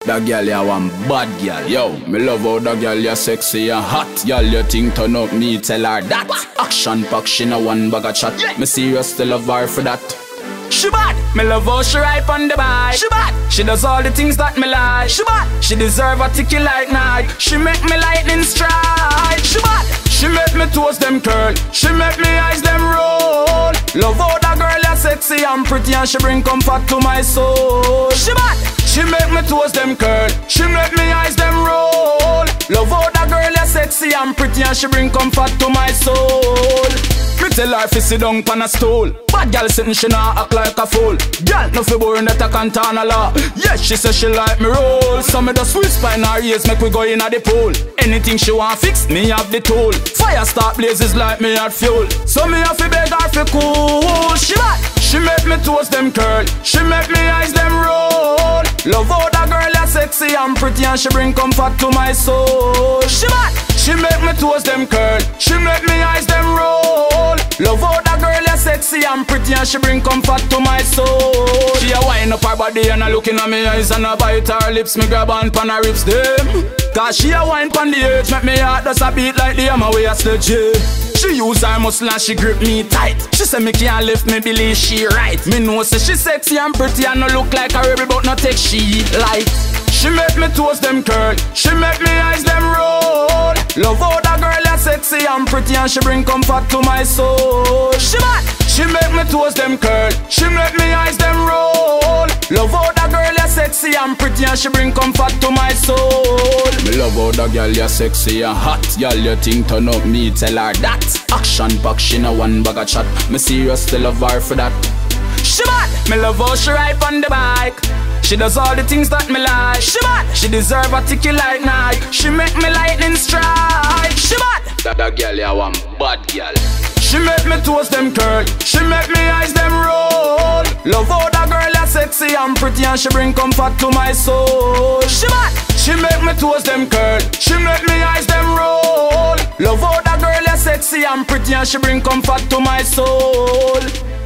That girl ya one bad girl. Yo, me love how that girl ya sexy and hot. Girl you think turn up, me tell her that. Action pack, she no one bag of chat. Me serious still love her for that. She bad, me love how she ride on the bike. She bad, she does all the things that me like. She bad, she deserve a ticky like night. She make me lightning strike. She bad, she make me toes them curl. She make me eyes them roll. Love how that girl ya sexy and pretty and she bring comfort to my soul. She bad, she make me toes them curl. She make me eyes them roll. Love how that girl ya sexy and pretty and she bring comfort to my soul. Me tell her fi sit down pan a stool. Bad girl sitting she nah act like a fool. Girl no fi boring that I can't turn a law. Yes she say she like me roll. So me just whisper in her ears make we go in a the pool. Anything she want fix me have the tool. Fire start blazes like me had fuel. So me have fi beg her fi cool. She bad, she make me toes them curl. She make me eyes them roll. Love how that girl ya sexy and pretty and she bring comfort to my soul. She bad, she make me toes them curl. She make me eyes them roll. Love how that girl ya sexy and pretty and she bring comfort to my soul. She a wind up her body and a looking at me eyes and a bite her lips. Me grab on pan her rips them. Cause she a wine pan the edge make me heart just a beat like the hammer way I sledge. She use her muscle and she grip me tight. She say me can't lift me believe she right. Me know say she sexy and pretty and no look like a rebel but no take she light. She make me toes them curl. She make me eyes them roll. Love how that girl ya sexy and pretty and she bring comfort to my soul. She bad, she make me toes them curl. She make me eyes them roll. Love how that girl ya sexy and pretty and she bring comfort to my soul. Me love how that girl ya sexy and hot. Girl you think turn up, me tell her that. Action pack, she no one bag of chat. Me serious still love her for that. She bad, me love how she ride on the bike. She does all the things that me like. She bad, she deserve a ticky like night. She make me lightning strike. She bad, that girl ya one bad girl. She make me toes them curl. She make me eyes them roll. Love how that girl ya sexy and pretty and she bring comfort to my soul. She bad, she make me toes them curl. She make me eyes them roll. Love how that girl ya sexy and pretty and she bring comfort to my soul.